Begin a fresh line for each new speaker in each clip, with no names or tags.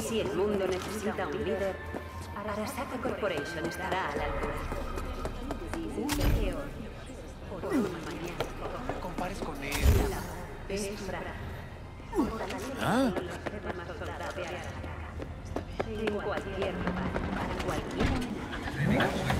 si el mundo necesita un líder, Arasaka Corporation estará a la altura. Un peor por una mañana.
No me compares con él.
Es Fra.
¿Ah?
En cualquier lugar, para cualquier amenaza.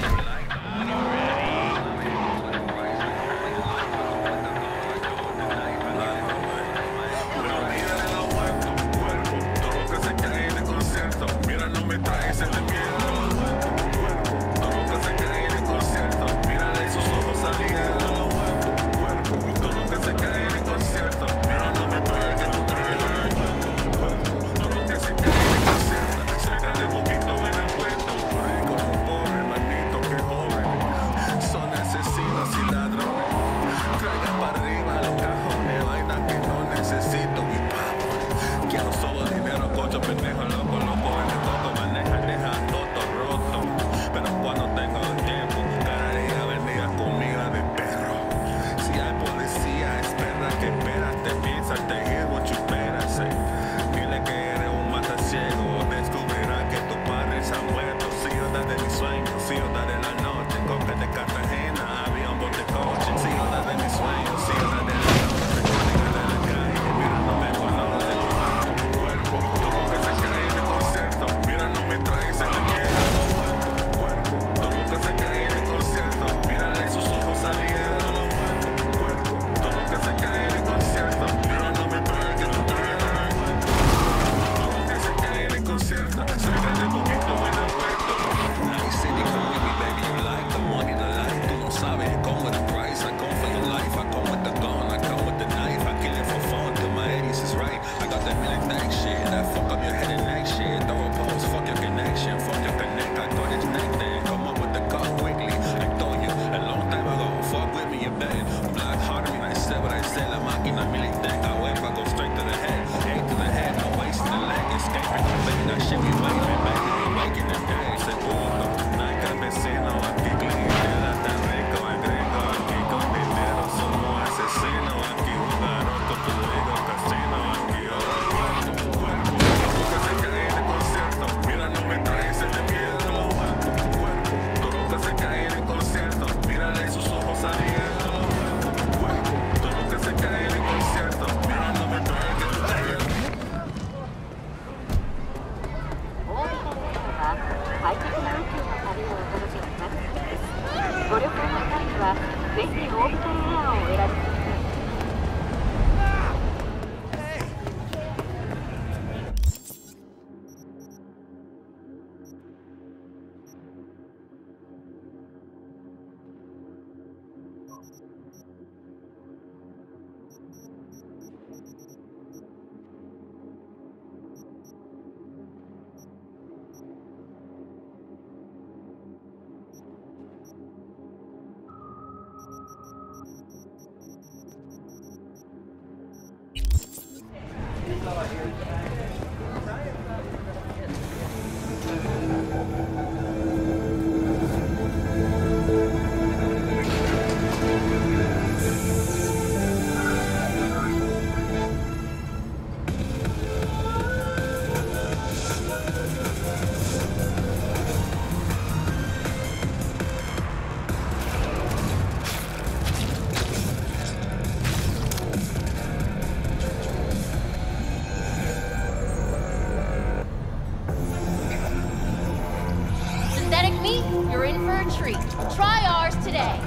You're in for a treat. Try ours today.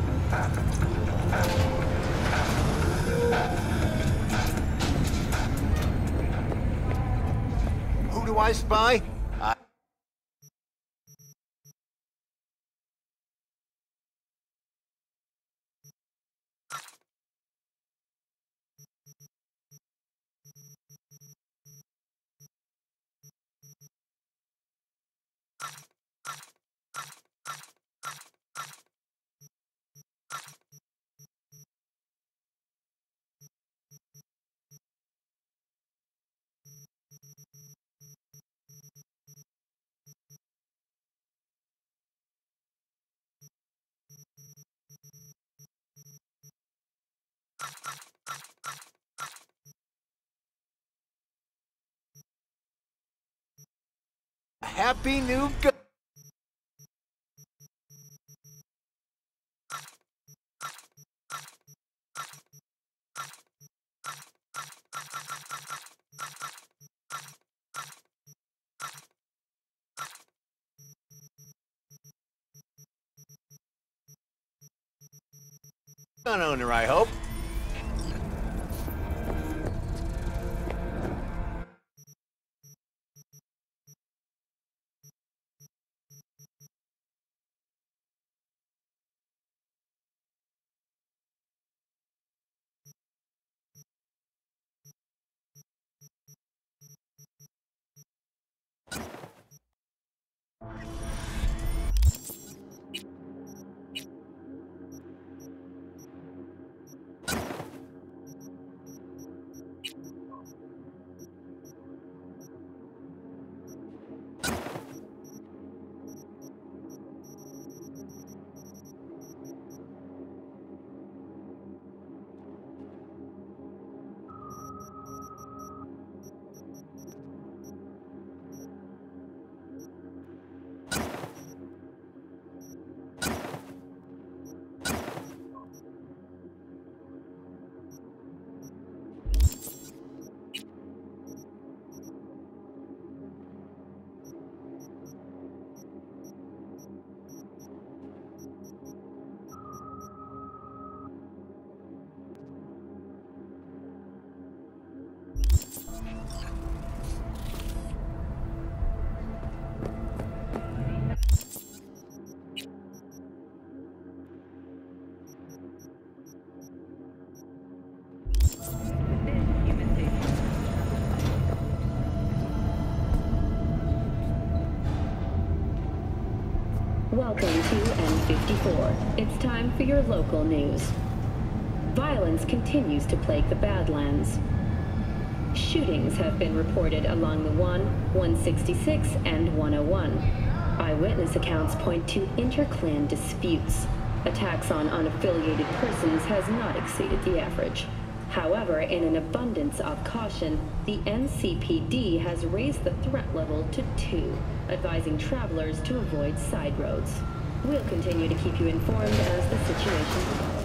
Who do I spy? Happy New Go. Gun owner, I hope.
Welcome to N54. It's time for your local news. Violence continues to plague the Badlands. Shootings have been reported along the 166, and 101. Eyewitness accounts point to inter-clan disputes. Attacks on unaffiliated persons has not exceeded the average. However, in an abundance of caution, the NCPD has raised the threat level to 2, advising travelers to avoid side roads. We'll continue to keep you informed as the situation develops.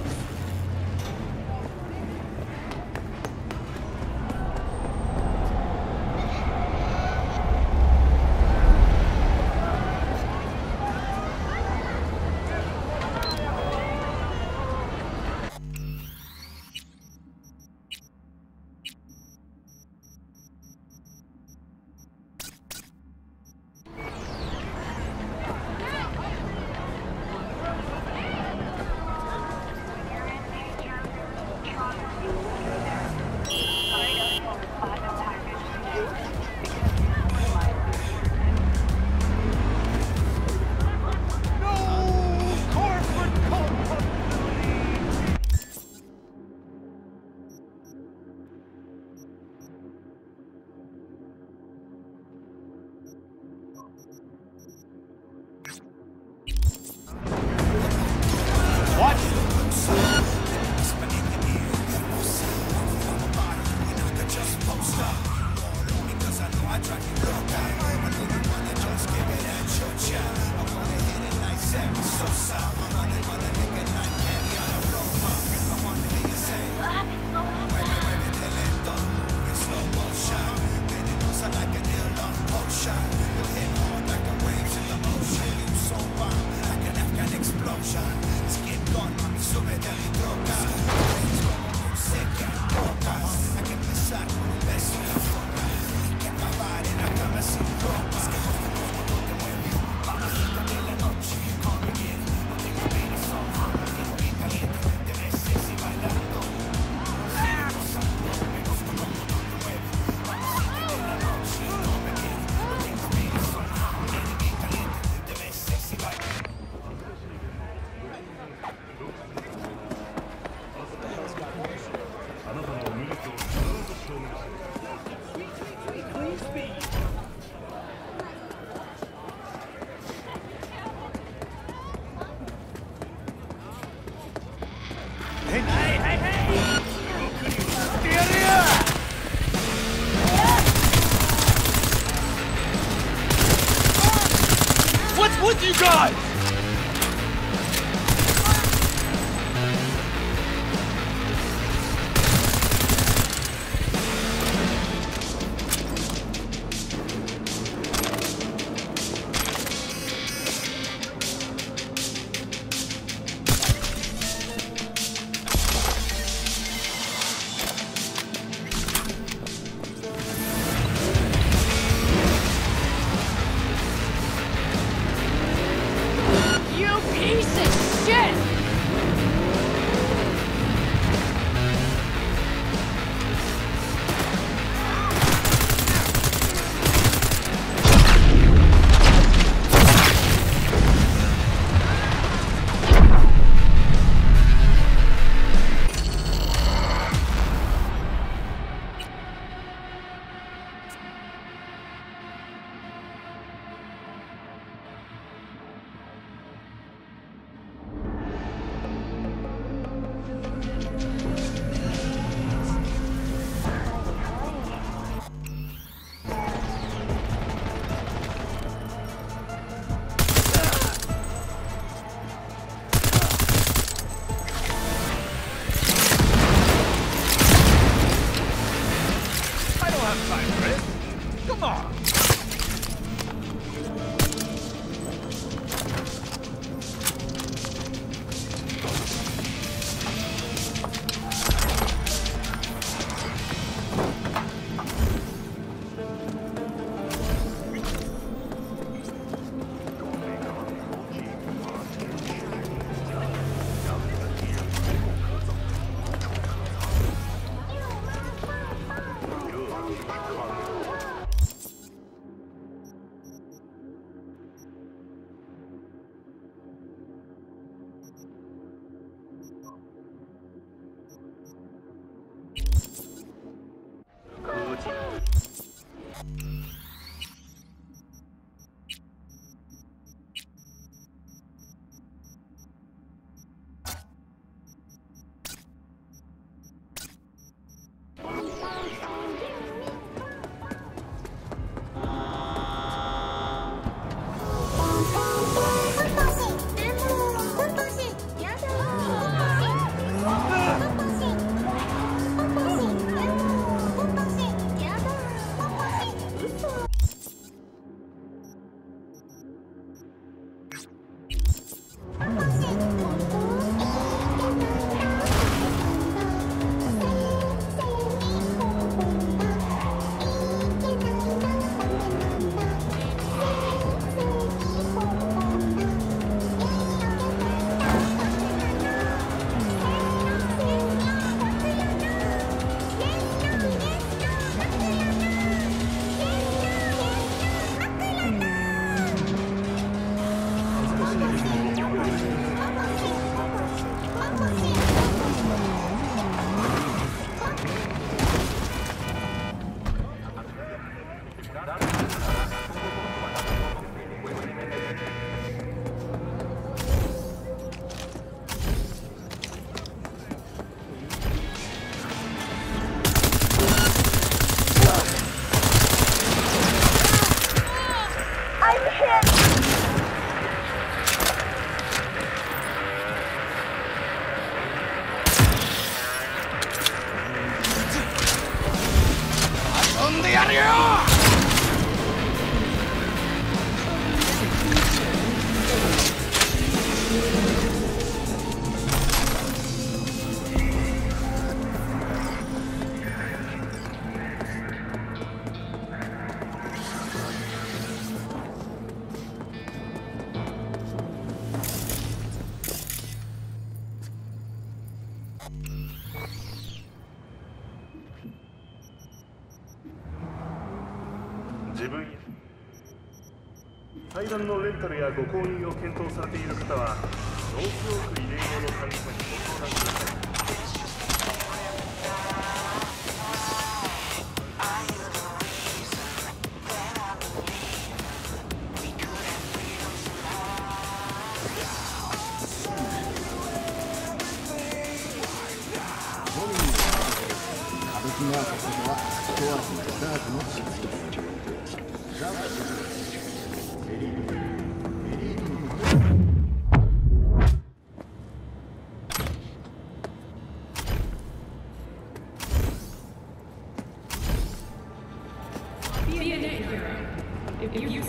shot!
自分対談のレンタルやご購入を検討されている方はノースオーク入れ物の管理者にご相談ください。
マーケットは一足のスタートのシステム。エリートの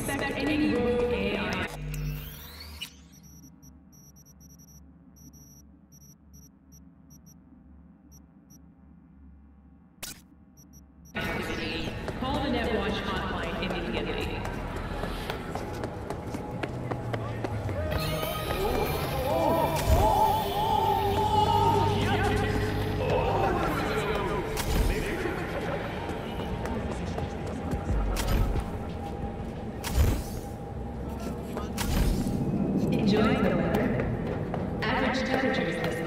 Suspect any rogue AI. Activity. Call the NetWatch hotline immediately. Enjoying the weather? Average temperatures this